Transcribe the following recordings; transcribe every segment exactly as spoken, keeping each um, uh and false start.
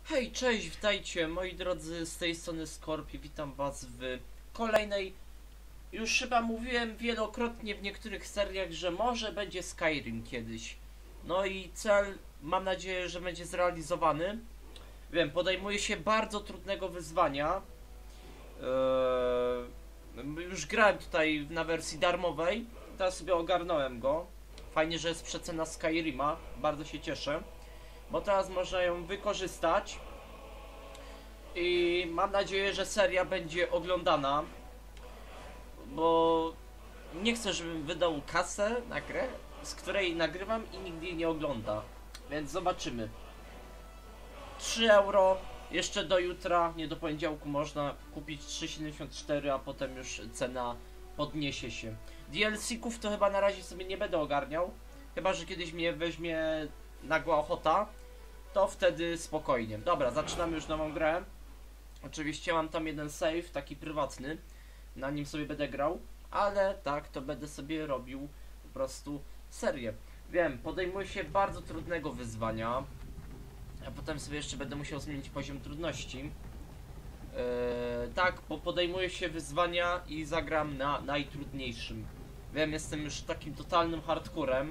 Hej, cześć, witajcie moi drodzy, z tej strony Skorpi, witam was w kolejnej, już chyba mówiłem wielokrotnie w niektórych seriach, że może będzie Skyrim kiedyś. No i cel, mam nadzieję, że będzie zrealizowany. Wiem, podejmuję się bardzo trudnego wyzwania. Eee, już grałem tutaj na wersji darmowej, teraz sobie ogarnąłem go. Fajnie, że jest przecena Skyrima, bardzo się cieszę, bo teraz można ją wykorzystać. I mam nadzieję, że seria będzie oglądana, bo nie chcę, żebym wydał kasę na grę, z której nagrywam i nigdy jej nie ogląda. Więc zobaczymy. trzy euro, jeszcze do jutra, nie do poniedziałku można kupić trzy siedemdziesiąt cztery, a potem już cena podniesie się. D L C-ków to chyba na razie sobie nie będę ogarniał, chyba że kiedyś mnie weźmie nagła ochota, to wtedy spokojnie. Dobra, zaczynamy już nową grę. Oczywiście mam tam jeden save, taki prywatny, na nim sobie będę grał, ale tak, to będę sobie robił po prostu serię. Wiem, podejmuję się bardzo trudnego wyzwania, a potem sobie jeszcze będę musiał zmienić poziom trudności. Yy, tak, bo podejmuję się wyzwania i zagram na najtrudniejszym. Wiem, jestem już takim totalnym hardcorem.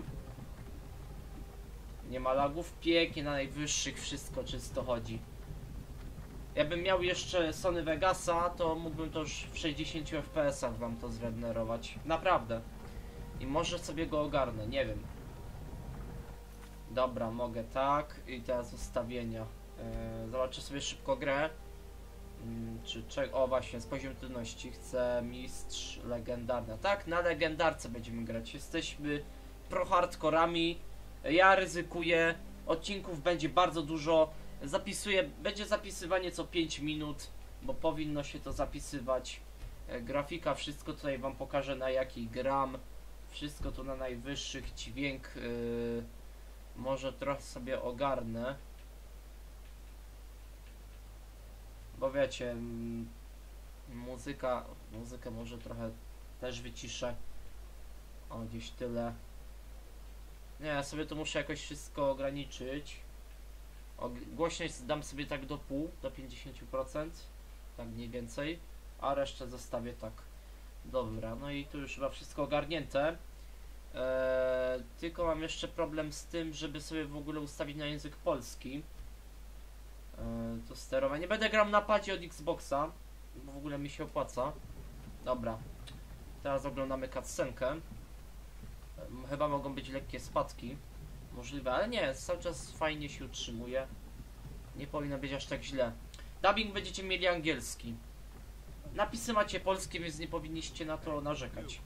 Nie ma lagów, pięknie, na najwyższych wszystko czysto chodzi. Jakbym miał jeszcze Sony Vegasa, to mógłbym to już w sześćdziesięciu F P S-ach wam to zrenderować. Naprawdę. I może sobie go ogarnę, nie wiem. Dobra, mogę tak. I teraz ustawienia. Eee, zobaczę sobie szybko grę. Hmm, czy czego? O właśnie, z poziomu trudności chcę mistrz legendarna. Tak, na legendarce będziemy grać. Jesteśmy pro hardkorami. Ja ryzykuję. Odcinków będzie bardzo dużo. Zapisuję, będzie zapisywanie co pięć minut, bo powinno się to zapisywać. E, grafika, wszystko tutaj wam pokażę, na jaki gram. Wszystko tu na najwyższych, dźwięk yy, może trochę sobie ogarnę. Bo wiecie, mm, muzyka, muzykę może trochę też wyciszę. O, gdzieś tyle. Nie, ja sobie to muszę jakoś wszystko ograniczyć. O, głośność dam sobie tak do pół, do pięćdziesięciu procent, tak mniej więcej, a resztę zostawię tak. Dobra, no i tu już chyba wszystko ogarnięte. Eee, tylko mam jeszcze problem z tym, żeby sobie w ogóle ustawić na język polski. Eee, to sterowanie. Będę grał na padzie od Xboxa, bo w ogóle mi się opłaca. Dobra, teraz oglądamy cutscenkę. Eee, chyba mogą być lekkie spadki. Możliwe, ale nie, cały czas fajnie się utrzymuje. Nie powinno być aż tak źle. Dubbing będziecie mieli angielski. Napisy macie polskie, więc nie powinniście na to narzekać.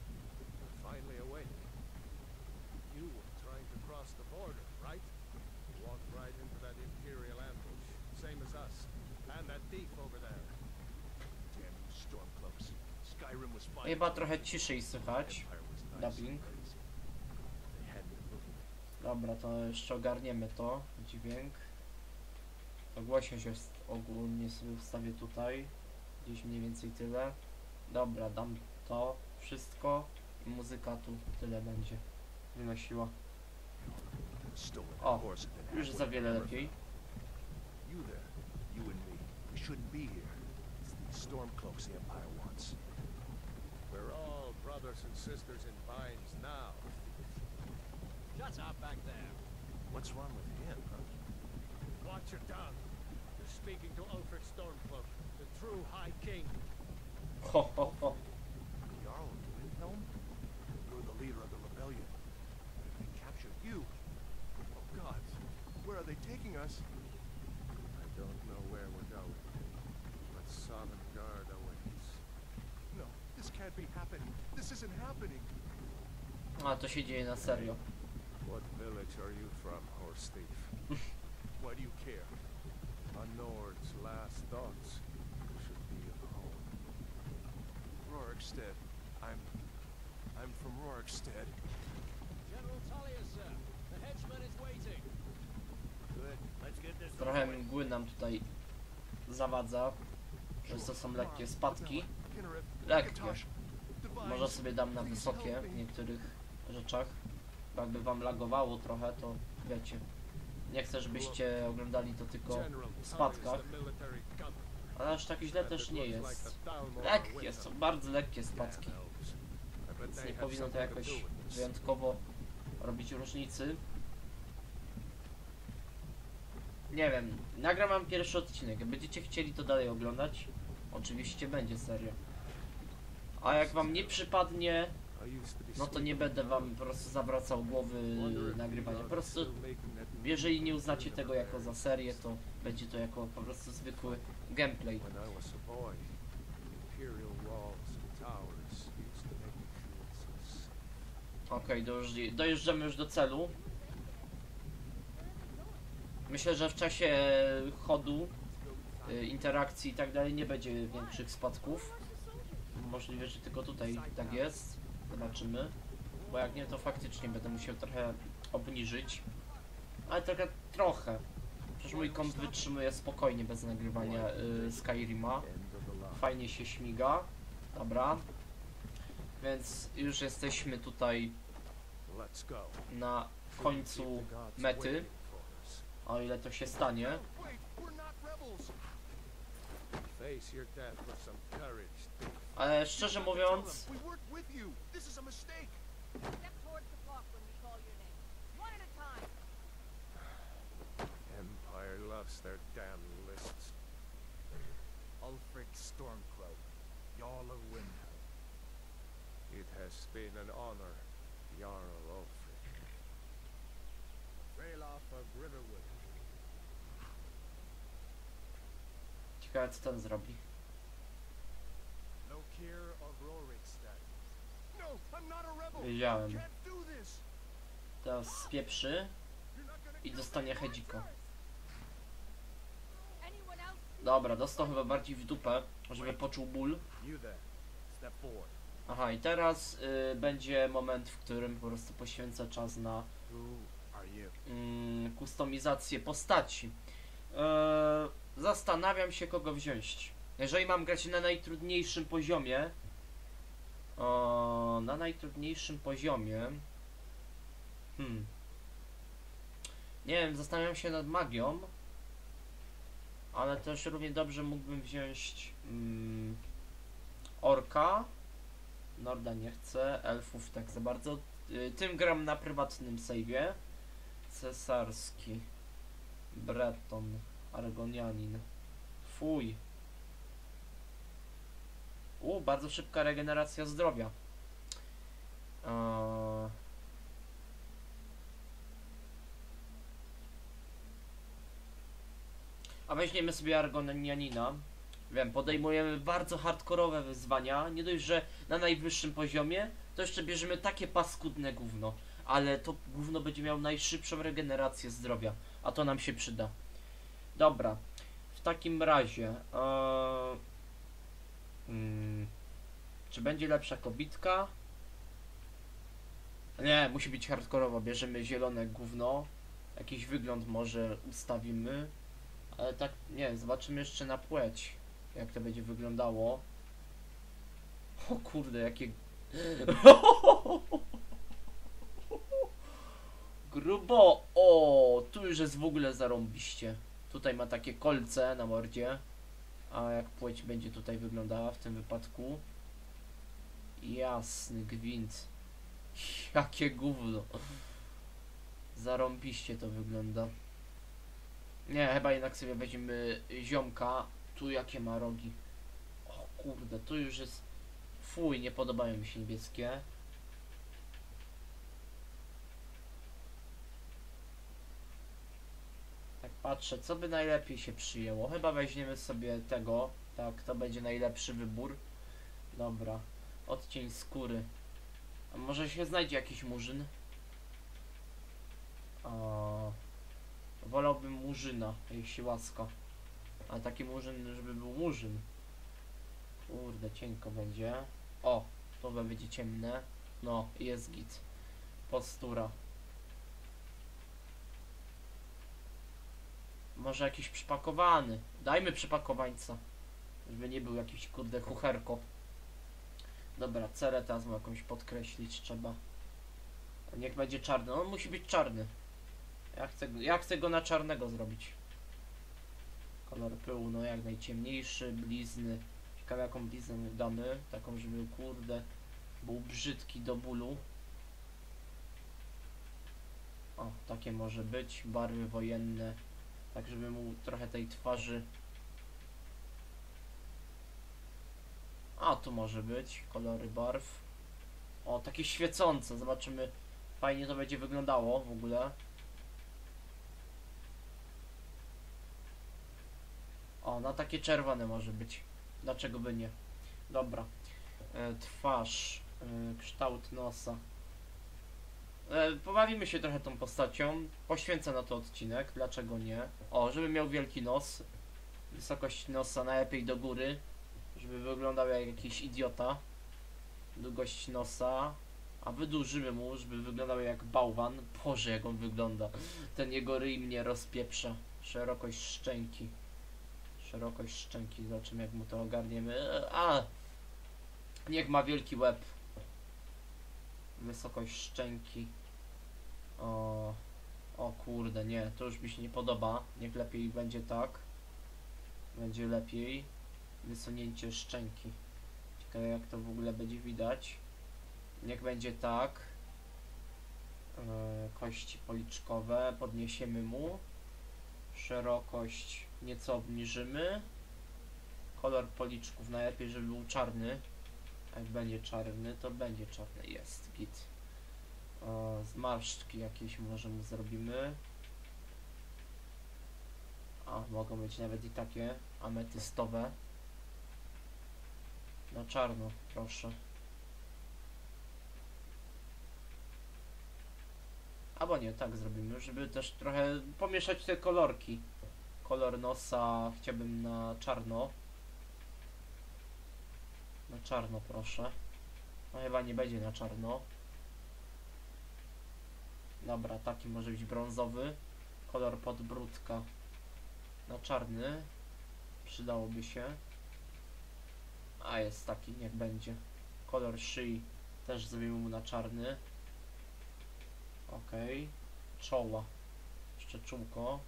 Chyba trochę ciszej słychać dubbing. Dobra, to jeszcze ogarniemy to, dźwięk. To głośność jest ogólnie sobie ustawię tutaj. Gdzieś mniej więcej tyle. Dobra, dam to wszystko i muzyka tu tyle będzie wynosiła. O, już za wiele lepiej. Shut up back there. What's wrong with him, huh? Watch your tongue. You're speaking to Ulfric Stormcloak, the true High King. Ho, ho, ho. Jarl of Windhelm? You're the leader of the rebellion. If they captured you... Oh God, where are they taking us? I don't know where we're going, but Sovngarde awaits. No, this can't be happening. This isn't happening. A, to się dzieje na serio. What village are you from, horse thief? Why do you care? A Nord's last thoughts should be of home. Rorikstead. I'm... I'm from Rorikstead. General Tullius, sir. The henchman is waiting. Good. Let's get this Trochę going. mgły nam tutaj zawadza, że to są lekkie spadki. Lekkie. Może sobie dam na wysokie w niektórych rzeczach. Bo jakby wam lagowało trochę, to wiecie. Nie chcę, żebyście oglądali to tylko General, w spadkach. the military gun. Ale aż tak źle też nie jest. Lekkie, są bardzo lekkie spadki. Więc nie powinno to jakoś wyjątkowo robić różnicy. Nie wiem, nagram wam pierwszy odcinek. Jak będziecie chcieli to dalej oglądać, oczywiście będzie serio. A jak wam nie przypadnie, no to nie będę wam po prostu zawracał głowy nagrywania. Po prostu, jeżeli nie uznacie tego jako za serię, to będzie to jako po prostu zwykły gameplay. When I was a boy, imperial walls and towers used to make me feel so safe. Okej, dojeżdż- dojeżdżamy już do celu. Myślę, że w czasie chodu, y, interakcji i tak dalej nie będzie większych spadków. Możliwe, że tylko tutaj tak jest. Zobaczymy. Bo jak nie, to faktycznie będę musiał trochę obniżyć. Ale trochę, trochę. Przecież mój komp wytrzymuje spokojnie bez nagrywania y, Skyrima. End of the line. Fajnie się śmiga. Dobra. Więc już jesteśmy tutaj Let's go. na końcu Keep the gods mety. waiting for us. O ile to się stanie. Wait, we're not rebels. Face your death with some courage, thief. Ale szczerze mówiąc, We worked with you. This is a mistake. Step towards the clock when we call your name. One at a time. Empire loves their damn lists. Ulfric Stormcloak, Jarl of Windhelm. It has been an honor, Jarl Ulfric. Ralof of Riverwood. ciekawe co ten zrobi. Lokir of Rorikstead. No, I'm not a rebel. Wiedziałem. Can't do this. Teraz spieprzy You're not gonna i kill dostanie me. hedzika. Anyone else? Dobra, dostał chyba bardziej w dupę, żeby poczuł ból. You there. Step forward. Aha, i teraz y, będzie moment, w którym po prostu poświęcę czas na Who are you? mm, kustomizację postaci. Eee, zastanawiam się, kogo wziąć. Jeżeli mam grać na najtrudniejszym poziomie, o, na najtrudniejszym poziomie, hmm, nie wiem, zastanawiam się nad magią, ale też równie dobrze mógłbym wziąć mm, orka. Norda nie chcę, elfów tak za bardzo. Y, Tym gram na prywatnym save'ie. Cesarski, Breton, Argonianin. Fuj. U, bardzo szybka regeneracja zdrowia. Eee... A weźmiemy sobie Argonianina. Wiem, podejmujemy bardzo hardkorowe wyzwania. Nie dość, że na najwyższym poziomie, to jeszcze bierzemy takie paskudne gówno. Ale to gówno będzie miał najszybszą regenerację zdrowia. A to nam się przyda. Dobra. W takim razie... Ee... Hmm. Czy będzie lepsza kobitka? Nie, musi być hardkorowo. Bierzemy zielone gówno. Jakiś wygląd może ustawimy. Ale tak, nie, zobaczymy jeszcze na płeć. Jak to będzie wyglądało. O kurde, jakie... Grubo! O, tu już jest w ogóle zarąbiście. Tutaj ma takie kolce na mordzie. A jak płeć będzie tutaj wyglądała w tym wypadku? Jasny gwint. Jakie gówno. Zarąbiście to wygląda. Nie, chyba jednak sobie weźmiemy ziomka. Tu jakie ma rogi. O kurde, tu już jest... Fuj, nie podobają mi się niebieskie. Tak patrzę, co by najlepiej się przyjęło. Chyba weźmiemy sobie tego. Tak, to będzie najlepszy wybór. Dobra. Odcień skóry. A może się znajdzie jakiś murzyn? O, wolałbym murzyna, jeśli łaska. Ale taki murzyn, żeby był murzyn. Kurde, cienko będzie. O, to będzie ciemne. No, jest git. Postura. Może jakiś przypakowany. Dajmy przypakowańca. Żeby nie był jakiś kurde kucherko. Dobra, cerę teraz mu jakąś podkreślić trzeba. Niech będzie czarny. On musi być czarny. Ja chcę, ja chcę go na czarnego zrobić. Kolor pyłu, no jak najciemniejszy, blizny. Ciekawe jaką bliznę damy, taką żeby kurde był brzydki do bólu. O, takie może być, barwy wojenne, tak żeby mu trochę tej twarzy. A, tu może być, kolory barw. O, takie świecące, zobaczymy, fajnie to będzie wyglądało w ogóle. O, na takie czerwone może być. Dlaczego by nie? Dobra. E, twarz. E, kształt nosa. E, pobawimy się trochę tą postacią. Poświęcę na to odcinek. Dlaczego nie? O, żeby miał wielki nos. Wysokość nosa najlepiej do góry. Żeby wyglądał jak jakiś idiota. Długość nosa. A wydłużymy mu, żeby wyglądał jak bałwan. Boże, jak on wygląda. Ten jego ryj mnie rozpieprza. Szerokość szczęki. Szerokość szczęki, zobaczymy jak mu to ogarniemy. A! Niech ma wielki łeb. Wysokość szczęki. O, o kurde, nie, to już mi się nie podoba. Niech lepiej będzie tak. Będzie lepiej. Wysunięcie szczęki. Ciekawe jak to w ogóle będzie widać. Niech będzie tak. E, kości policzkowe. Podniesiemy mu. Szerokość nieco obniżymy. Kolor policzków najlepiej, żeby był czarny. Jak będzie czarny, to będzie czarny. Jest, git. O, zmarszczki jakieś może mu zrobimy. A, mogą być nawet i takie ametystowe. Na czarno, proszę. Albo nie, tak zrobimy, żeby też trochę pomieszać te kolorki. Kolor nosa chciałbym na czarno. Na czarno, proszę. No chyba nie będzie na czarno. Dobra, taki może być brązowy. Kolor podbródka na czarny. Przydałoby się. A jest taki, niech będzie. Kolor szyi też zrobimy mu na czarny. Okej. Okay. Czoła. Jeszcze czółko.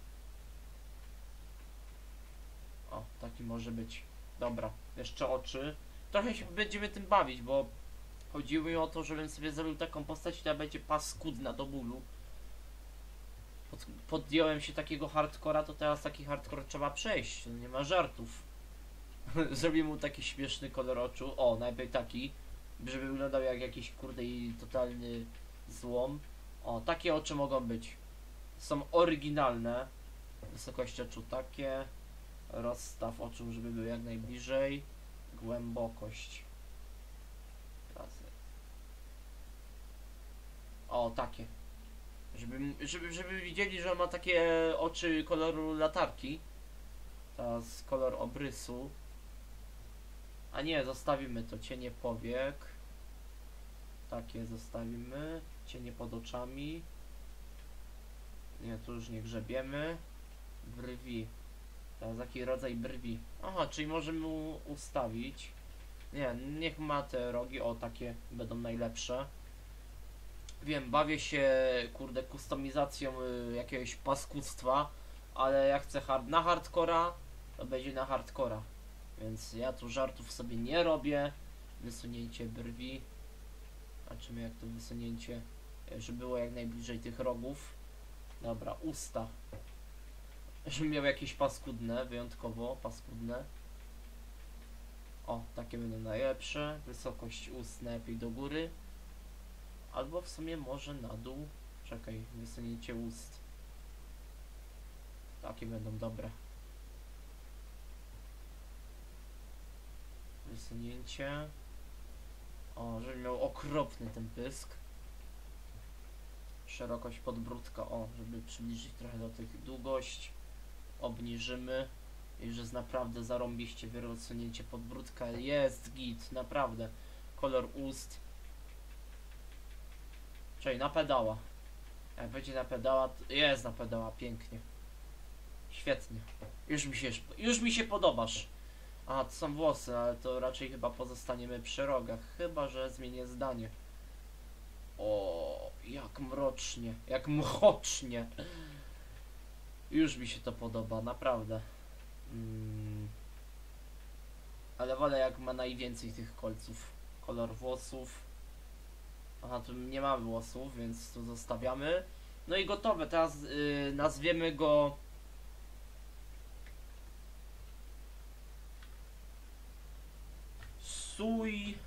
O, taki może być. Dobra, jeszcze oczy. Trochę się będziemy tym bawić, bo chodziło mi o to, żebym sobie zrobił taką postać, która będzie paskudna do bólu. Pod, podjąłem się takiego hardcora, to teraz taki hardcore trzeba przejść. Nie ma żartów. Zrobię mu taki śmieszny kolor oczu. O, najlepiej taki, żeby wyglądał jak jakiś kurde i totalny złom. O, takie oczy mogą być. Są oryginalne. Wysokość oczu takie. Rozstaw oczu, żeby był jak najbliżej. Głębokość. Razy. O, takie. Żeby, żeby, żeby widzieli, że on ma takie oczy koloru latarki. Teraz kolor obrysu. A nie, zostawimy to. Cienie powiek. Takie zostawimy. Cienie pod oczami. Nie, tu już nie grzebiemy. Brwi. Teraz jaki rodzaj brwi? Aha, czyli możemy mu ustawić. Nie, niech ma te rogi. O, takie będą najlepsze. Wiem, bawię się, kurde, kustomizacją y, jakiegoś paskudztwa, ale jak chcę hard na hardcora, to będzie na hardcora. Więc ja tu żartów sobie nie robię. Wysunięcie brwi. Zobaczymy jak to wysunięcie, żeby było jak najbliżej tych rogów. Dobra, usta. Żeby miał jakieś paskudne, wyjątkowo paskudne. O, takie będą najlepsze. Wysokość ust najlepiej do góry. Albo w sumie może na dół. Czekaj, wysunięcie ust. Takie będą dobre. Wysunięcie. O, żeby miał okropny ten pysk. Szerokość podbródka, o, żeby przybliżyć trochę do tych długość. Obniżymy. I że jest naprawdę zarąbiście wysunięcie podbródka. Jest git, naprawdę. Kolor ust. Czyli na pedała. Jak będzie na pedała, to jest na pedała, pięknie. Świetnie. Już mi się, już mi się podobasz. A, to są włosy, ale to raczej chyba pozostaniemy przy rogach. Chyba że zmienię zdanie. O, Jak mrocznie, jak mrocznie. Już mi się to podoba, naprawdę. Mm. Ale wolę jak ma najwięcej tych kolców. Kolor włosów. Aha, tu nie mamy włosów, więc tu zostawiamy. No i gotowe, teraz yy, nazwiemy go... Suj...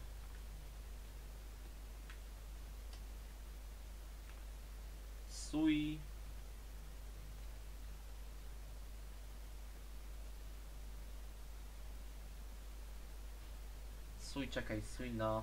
Suj... Suj, czekaj, suj na...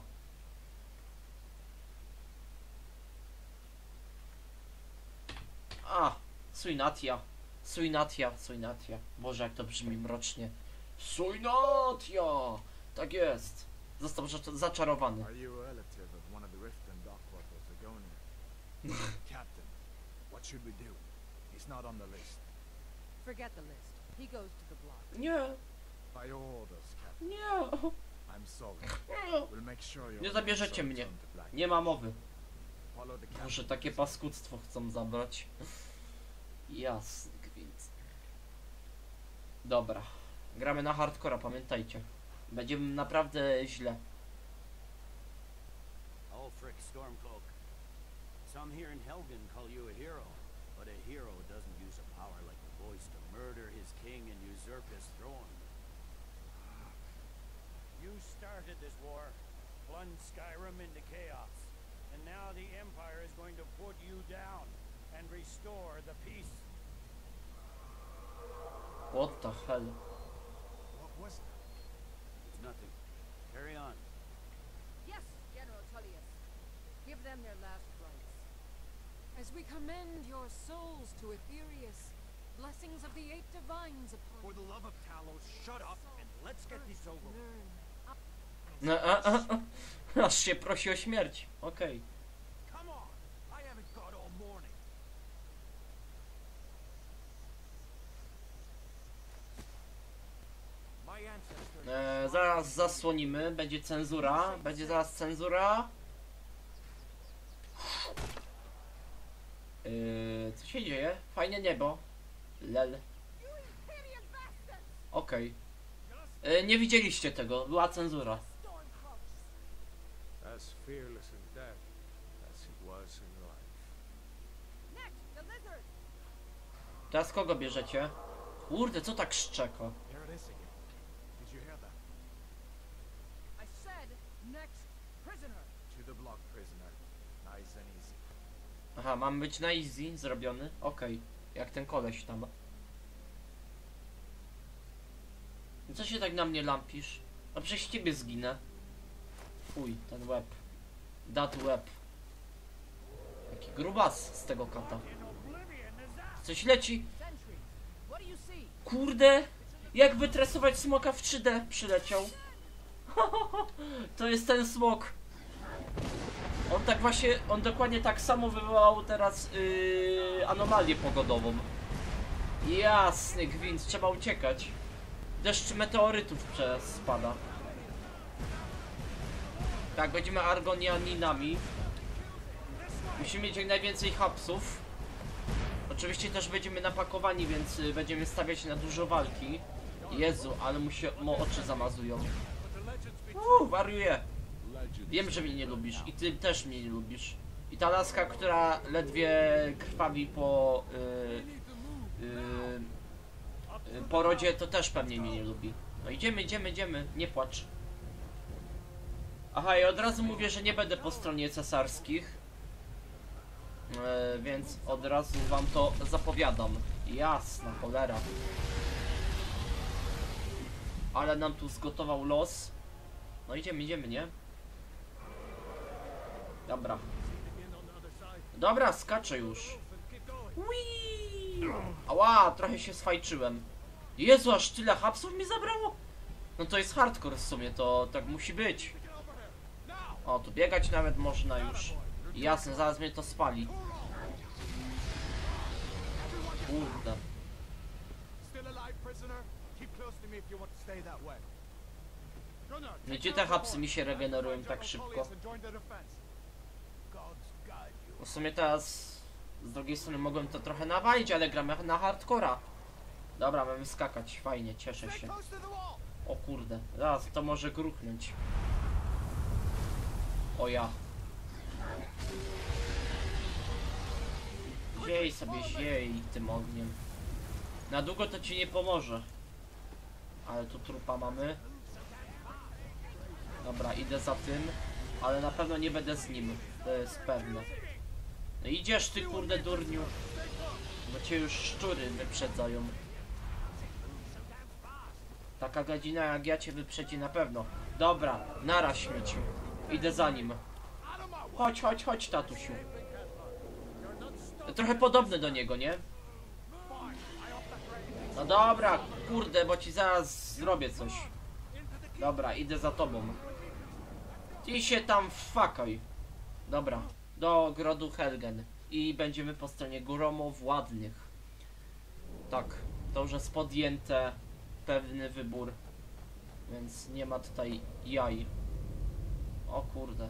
A, Suinatia. Suinatia, Suinatia. Boże, jak to brzmi mrocznie. Suinatia! Tak jest. Został zacz- zaczarowany. Are you a relative of one of the Rift and Dockwater Zagonians? Captain, what should we do? He's not on the list. Forget the list. He goes to the block. Nie, By your orders, Captain. nie, I'm sorry. nie. We'll make sure you're Nie zabierzecie not mnie. sold to Black. Nie ma mowy. Follow the Może captain. takie paskudztwo chcą zabrać. Jasny gwint. Dobra. Gramy na hardcora, pamiętajcie. Będzie naprawdę źle. Ulfric Stormcloak. Some here in Helgen call you a hero, but a hero doesn't use a power like the voice to murder his king and usurp his throne. You started this war, plunged Skyrim into chaos, and now the Empire is going to put you down and restore the peace. What the hell? What was that? It's nothing. Carry on. Yes, General Tullius. Give them their last rites. As we commend your souls to Aetherius, blessings of the eight divines upon For the love of Talos, shut up and let's get this over with. learn. No, a, a, a. Aż się prosi o śmierć. Okej. Come on! I haven't got all morning. My ancestors. E, zaraz zasłonimy. Będzie cenzura. Będzie zaraz cenzura. E, co się dzieje? Fajne niebo. Lel. You hideous bastards! Okej. E, nie widzieliście tego. Była cenzura. Stormcloaks! As fearless in death as he was in life. Next, the lizard! Teraz kogo bierzecie? Kurde, co tak szczeka? Here it is again. Did you hear that? I said, next, prisoner! To the block, prisoner. Nice and easy. Aha, mam być na easy zrobiony? Okej. Jak ten koleś tam. Co się tak na mnie lampisz? No przez ciebie zginę. Fuj, ten łeb. Dat łeb. Jaki grubas z tego kata. Coś leci. Sentry! What do you see? Kurde! Jak wytresować smoka w trzy D przyleciał. To jest ten smok. On tak właśnie, on dokładnie tak samo wywołał teraz yy, anomalię pogodową. Jasny gwint, trzeba uciekać. Deszcz meteorytów przez spada. Tak, będziemy argonianinami. Musimy mieć jak najwięcej hapsów. Oczywiście też będziemy napakowani, więc y, będziemy stawiać na dużo walki. Jezu, ale mu się mo oczy zamazują. Uuu, wariuję. Wiem, że mnie nie lubisz i ty też mnie nie lubisz. I ta laska, która ledwie krwawi po yy, yy, yy, porodzie, to też pewnie mnie nie lubi. No idziemy, idziemy, idziemy, nie płacz. Aha, i od razu mówię, że nie będę po stronie cesarskich. Yy, więc od razu wam to zapowiadam. Jasna cholera. Ale nam tu zgotował los. No idziemy, idziemy, nie? Dobra. Dobra, skaczę już. Whee! Ała, trochę się sfajczyłem. Jezu, aż tyle hapsów mi zabrało? No to jest hardcore w sumie, to tak musi być. O, tu biegać nawet można już. Jasne, zaraz mnie to spali. Kurde. Still alive, prisoner? Keep close to me if you want to stay that way. Gunnar, take Gdzie care te of the hapsy horse. mi się regenerują Find tak General szybko? Tullius and join the defense. Gods guide you. W sumie teraz z drugiej strony mogłem to trochę nawalić, ale gramy na hardcora. Dobra, mamy skakać, fajnie, cieszę się. O kurde, zaraz to może gruchnąć. O ja. Ziej sobie, ziej tym ogniem. Na długo to ci nie pomoże. Ale tu trupa mamy. Dobra, idę za tym. Ale na pewno nie będę z nim. To jest pewne. No idziesz ty kurde durniu. Bo cię już szczury wyprzedzają. Taka godzina jak ja cię wyprzedzi na pewno. Dobra, nara śmieciu. Idę za nim. Chodź, chodź, chodź tatusiu. Trochę podobny do niego, nie? No dobra, kurde, bo ci zaraz zrobię coś. Dobra, idę za tobą. Ty się tam wfakaj. Dobra, do ogrodu Helgen. I będziemy po stronie gromowładnych. Tak, to już jest podjęte pewny wybór. Więc nie ma tutaj jaj. O kurde.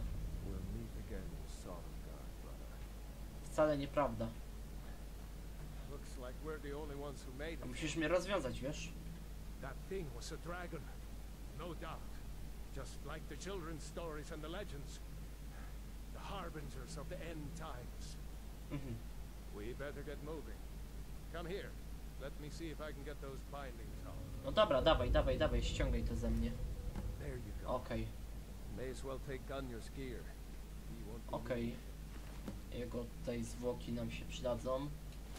Wcale nieprawda. Looks like we're the only ones who made it. Musisz mnie rozwiązać, wiesz? That thing was a dragon. No doubt. Just like the children's stories and the legends. The harbingers of the end times. Mhm. We better get moving. Come here. Let me see if I can get those bindings off. No dobra, dawaj, dawaj, dawaj, ściągaj to ze mnie. There you go. Okej, May as well take Gunjar's gear. He won't be okej. Jego tutaj zwłoki nam się przydadzą.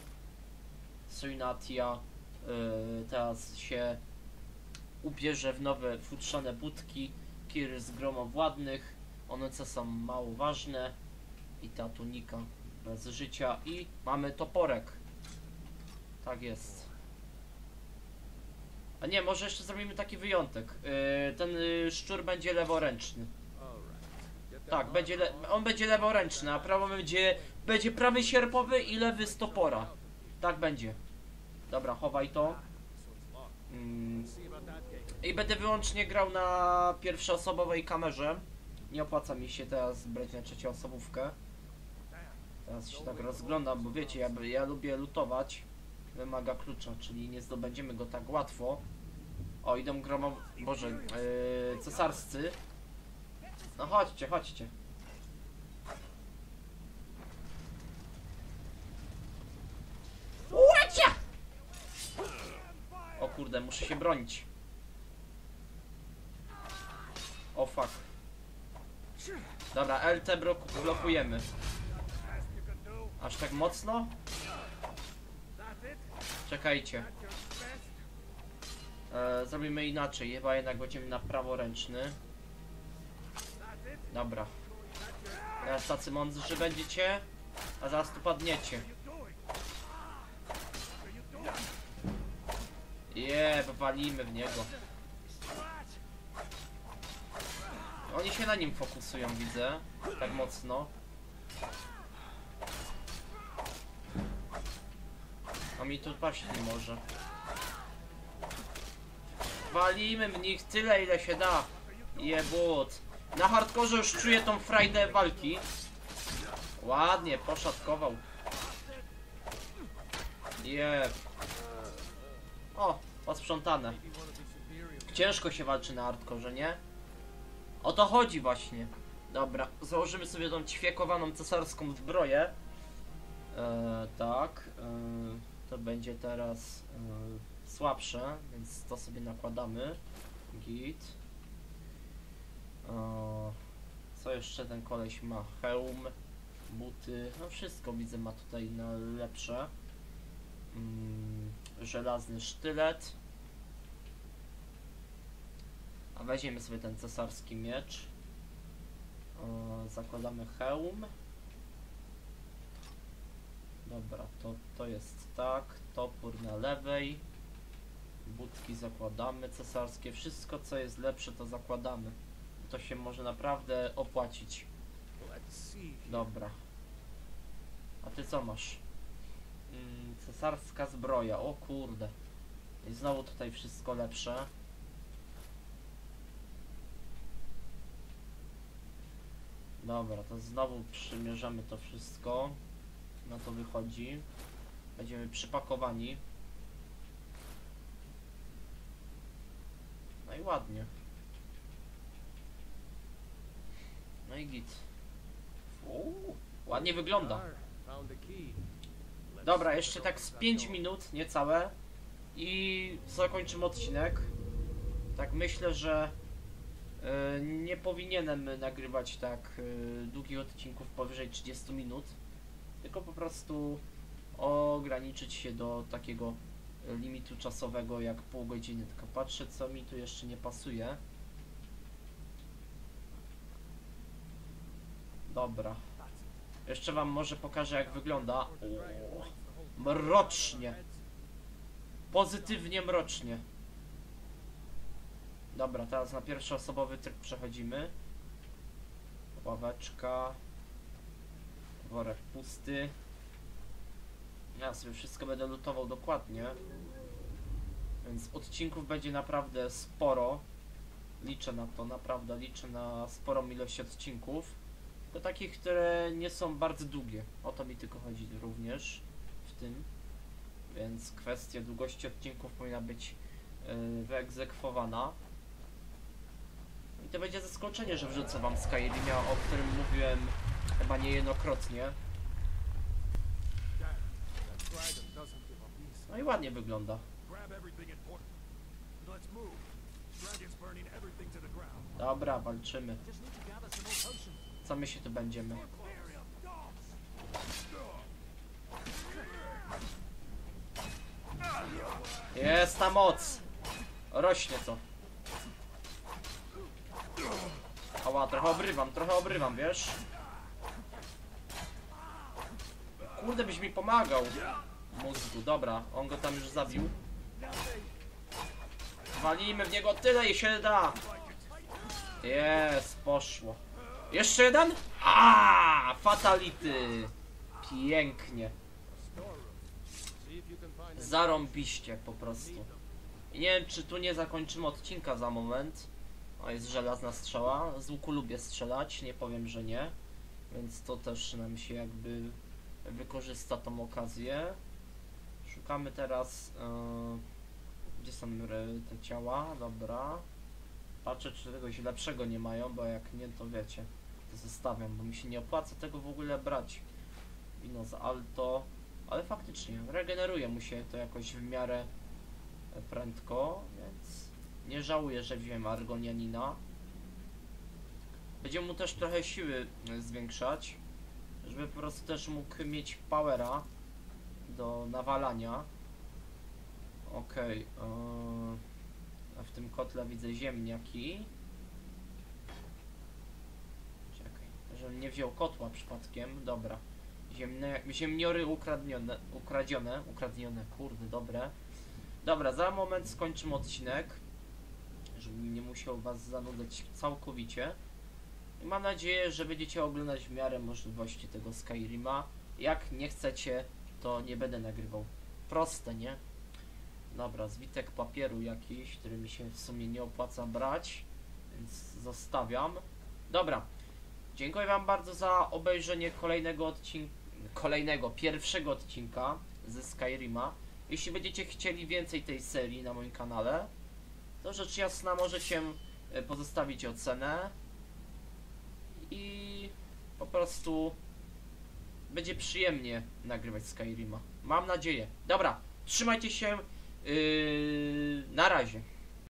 Suinatia yy, teraz się ubierze w nowe futrzane budki. Kiry z gromowładnych. One co są mało ważne. I ta tunika bez życia. I mamy toporek. Tak jest. A nie, może jeszcze zrobimy taki wyjątek. Yy, ten yy, szczur będzie leworęczny. Tak, będzie le on będzie leworęczny, a prawo będzie, będzie prawy sierpowy i lewy z topora. Tak będzie. Dobra, chowaj to. Mm. I będę wyłącznie grał na pierwszoosobowej kamerze. Nie opłaca mi się teraz brać na trzecioosobówkę. Teraz się tak rozglądam, bo wiecie, ja, ja lubię lutować. Wymaga klucza, czyli nie zdobędziemy go tak łatwo. O, idą gromo... Boże, yy, cesarscy. No chodźcie, chodźcie. Łacia! O kurde, muszę się bronić. O fuck. Dobra, L T blokujemy. Aż tak mocno? Czekajcie. E, zrobimy inaczej, chyba jednak będziemy na praworęczny. Dobra. Teraz tacy mądrzy będziecie, a zaraz tu padniecie. Je, powalimy w niego. Oni się na nim fokusują, widzę. Tak mocno. A mi tu paść nie może. Walimy w nich tyle, ile się da. Jebut. Na hardkorze już czuję tą frajdę walki. Ładnie, poszatkował. Jeb. O, posprzątane. Ciężko się walczy na hardkorze, nie? O to chodzi właśnie. Dobra, założymy sobie tą ćwiekowaną cesarską zbroję. Eee, tak. Eee, to będzie teraz eee, słabsze, więc to sobie nakładamy. Git. Eee, co jeszcze ten koleś ma? Hełm, buty, no wszystko widzę ma tutaj na lepsze. Mm, żelazny sztylet. A weźmiemy sobie ten cesarski miecz. Eee, zakładamy hełm. Dobra, to, to jest tak, topór na lewej, budki zakładamy cesarskie, wszystko co jest lepsze to zakładamy. To się może naprawdę opłacić. Dobra. A ty co masz? Mm, cesarska zbroja, o kurde. I znowu tutaj wszystko lepsze. Dobra, to znowu przymierzamy to wszystko. Na to wychodzi. Będziemy przypakowani. No i ładnie. No i git. Uuu, ładnie wygląda. There, found the key. Let's Dobra, see jeszcze what tak z opens that pięć door. minut, niecałe. I zakończymy odcinek. Tak myślę, że y, nie powinienem nagrywać tak y, długich odcinków powyżej trzydziestu minut. Tylko po prostu ograniczyć się do takiego limitu czasowego jak pół godziny. Tylko patrzę, co mi tu jeszcze nie pasuje. Dobra. Jeszcze wam może pokażę, jak wygląda. O, mrocznie. Pozytywnie mrocznie. Dobra, teraz na pierwszoosobowy tryb przechodzimy. Ławeczka. Worek pusty. Ja sobie wszystko będę lutował dokładnie. Więc odcinków będzie naprawdę sporo. Liczę na to, naprawdę liczę na sporą ilość odcinków. To takich, które nie są bardzo długie. O to mi tylko chodzi również w tym. Więc kwestia długości odcinków powinna być yy, wyegzekwowana. I to będzie zaskoczenie, że wrzucę wam Skyrima, o którym mówiłem chyba niejednokrotnie. Dad, that dragon doesn't give up easy. No i ładnie wygląda. Grab everything important. Let's move. Dragon's burning everything to the ground. Dobra, walczymy. Just need to gather some more potions. Co my się tu będziemy? Jest ta moc! Rośnie to. Ała, trochę obrywam, trochę obrywam, wiesz? Kurde, byś mi pomagał. Mózgu, dobra, on go tam już zabił. Walimy w niego tyle i się da. Jest, poszło. Jeszcze jeden? A, fatality. Pięknie. See if you can find any- Zarąbiście po prostu. I nie wiem, czy tu nie zakończymy odcinka za moment. O, jest żelazna strzała. Z łuku lubię strzelać, nie powiem, że nie. Więc to też nam się jakby wykorzysta tą okazję. Szukamy teraz... Yy, gdzie są re- te ciała? Dobra. Patrzę, czy czegoś lepszego nie mają, bo jak nie, to wiecie. To zostawiam, bo mi się nie opłaca tego w ogóle brać. Wino z Alto. Ale faktycznie, regeneruje mu się to jakoś w miarę prędko, więc nie żałuję, że wziąłem Argonianina. Będziemy mu też trochę siły zwiększać, żeby po prostu też mógł mieć powera do nawalania. Okej, okay, yy, a w tym kotle widzę ziemniaki. Czekaj, żebym nie wziął kotła przypadkiem, dobra. Ziemne, ziemniory ukradnione, ukradzione, ukradnione, kurde, dobre. Dobra, za moment skończymy odcinek, żebym nie musiał was zanudzać całkowicie. I mam nadzieję, że będziecie oglądać w miarę możliwości tego Skyrima. Jak nie chcecie, to nie będę nagrywał. Proste, nie? Dobra, zwitek papieru jakiś, który mi się w sumie nie opłaca brać, więc zostawiam. Dobra, dziękuję wam bardzo za obejrzenie kolejnego odcinka, kolejnego, pierwszego odcinka ze Skyrima. Jeśli będziecie chcieli więcej tej serii na moim kanale, to rzecz jasna możecie pozostawić ocenę i po prostu będzie przyjemnie nagrywać Skyrima. Mam nadzieję. Dobra, trzymajcie się. Yy, na razie.